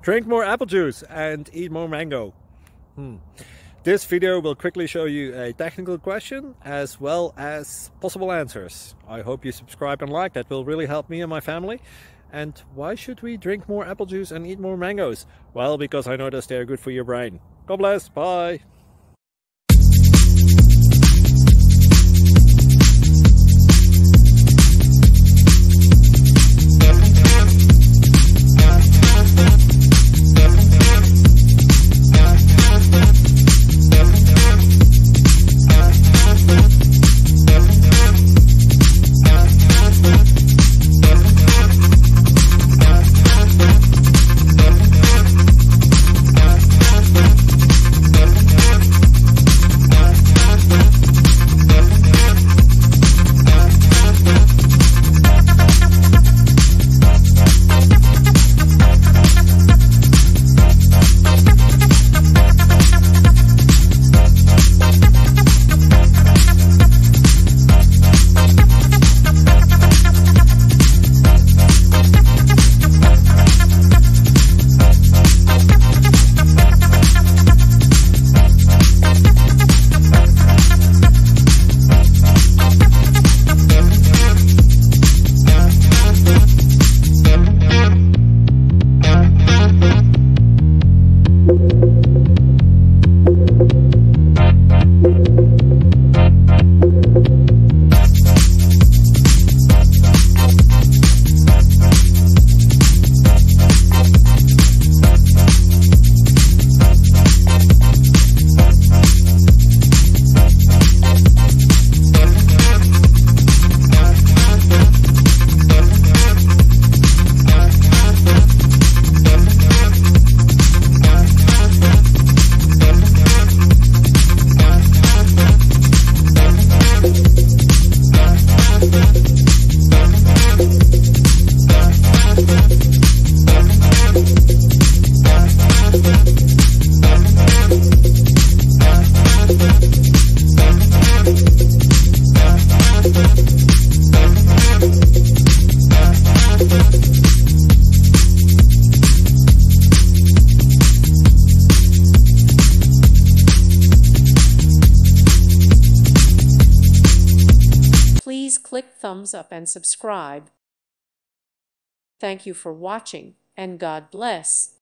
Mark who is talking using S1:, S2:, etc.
S1: Drink more apple juice and eat more mango. This video will quickly show you a technical question as well as possible answers. I hope you subscribe and like, that will really help me and my family. And why should we drink more apple juice and eat more mangoes? Well, because I noticed they're good for your brain. God bless, bye!
S2: Please click thumbs up and subscribe. Thank you for watching, and God bless.